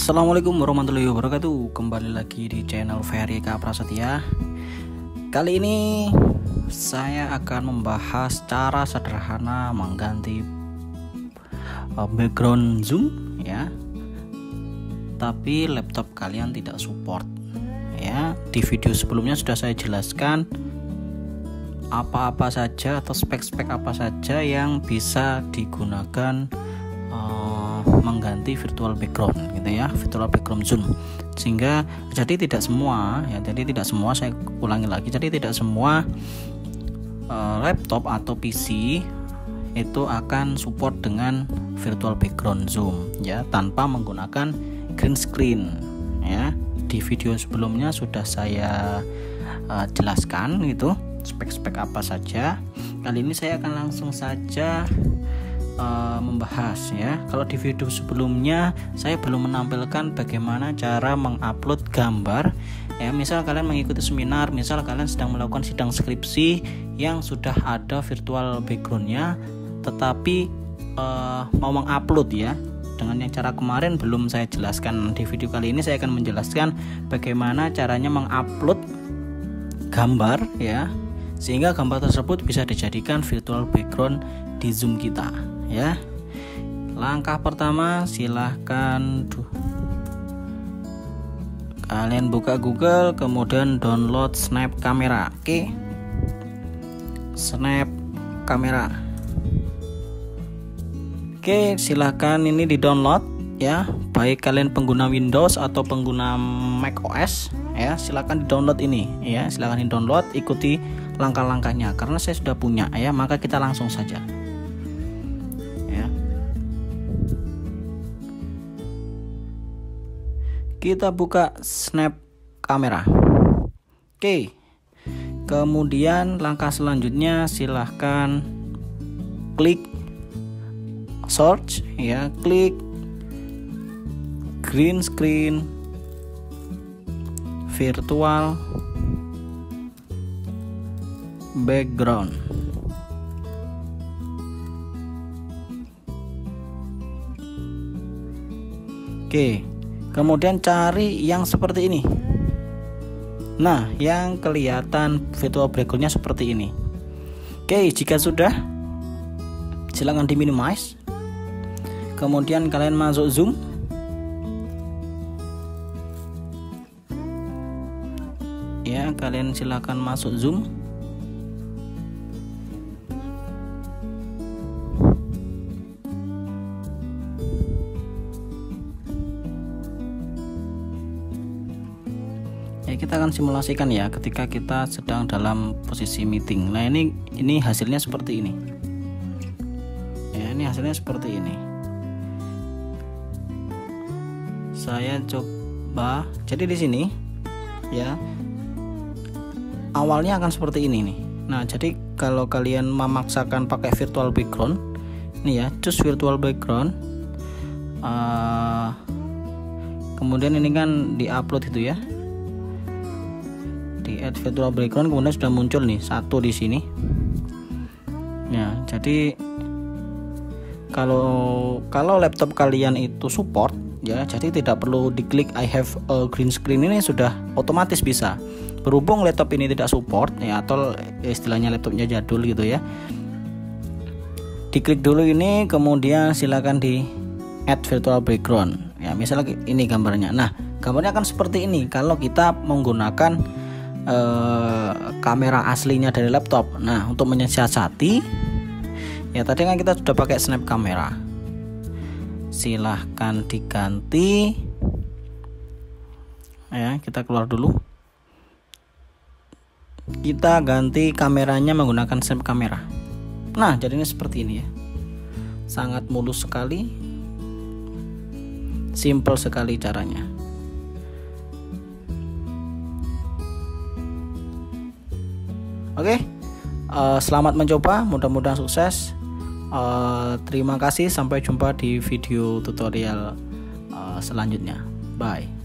Assalamualaikum warahmatullahi wabarakatuh. Kembali lagi di channel Ferry K Prasetya. Kali ini saya akan membahas cara sederhana mengganti background Zoom ya. Tapi laptop kalian tidak support ya. Di video sebelumnya sudah saya jelaskan apa-apa saja atau spek-spek apa saja yang bisa digunakan mengganti virtual background gitu ya, virtual background Zoom. Sehingga jadi tidak semua saya ulangi lagi, jadi tidak semua laptop atau PC itu akan support dengan virtual background Zoom ya, tanpa menggunakan green screen ya. Di video sebelumnya sudah saya jelaskan gitu spek-spek apa saja. Kali ini saya akan langsung saja membahas ya. Kalau di video sebelumnya saya belum menampilkan bagaimana cara mengupload gambar ya. Misal kalian mengikuti seminar, misal kalian sedang melakukan sidang skripsi yang sudah ada virtual backgroundnya, tetapi mau mengupload ya dengan yang cara kemarin belum saya jelaskan. Di video kali ini saya akan menjelaskan bagaimana caranya mengupload gambar ya, sehingga gambar tersebut bisa dijadikan virtual background di Zoom kita ya. Langkah pertama, silahkan kalian buka Google, kemudian download Snap Camera. Oke, Snap Camera. Oke, silahkan ini di download ya, baik kalian pengguna Windows atau pengguna Mac OS ya, silahkan di download ini ya, silahkan di download, ikuti langkah-langkahnya. Karena saya sudah punya ya, maka kita langsung saja ya. Kita buka Snap Camera. Oke, kemudian langkah selanjutnya silahkan klik search ya, klik green screen virtual background. Oke, kemudian cari yang seperti ini. Nah, yang kelihatan virtual backgroundnya seperti ini. Oke, jika sudah, silakan di minimize. Kemudian kalian masuk Zoom. Ya, kalian silakan masuk Zoom. Ya, kita akan simulasikan ya ketika kita sedang dalam posisi meeting. Nah, ini hasilnya seperti ini. Ya, ini hasilnya seperti ini. Saya coba. Jadi di sini ya, awalnya akan seperti ini nih. Nah, jadi kalau kalian memaksakan pakai virtual background nih ya, choose virtual background, kemudian ini kan di-upload itu ya, di add virtual background, kemudian sudah muncul nih satu di sini ya. Jadi kalau laptop kalian itu support ya, jadi tidak perlu diklik I have a green screen, ini sudah otomatis bisa. Berhubung laptop ini tidak support ya, atau istilahnya laptopnya jadul gitu ya, diklik dulu ini, kemudian silakan di add virtual background ya. Misalnya ini gambarnya. Nah, gambarnya akan seperti ini kalau kita menggunakan kamera aslinya dari laptop. Nah, untuk menyiasati ya, tadi kan kita sudah pakai snap kamera, silahkan diganti ya. Kita keluar dulu, kita ganti kameranya menggunakan snap kamera. Nah, jadinya seperti ini ya, sangat mulus sekali, simple sekali caranya. Oke, selamat mencoba, mudah-mudahan sukses. Terima kasih, sampai jumpa di video tutorial selanjutnya. Bye.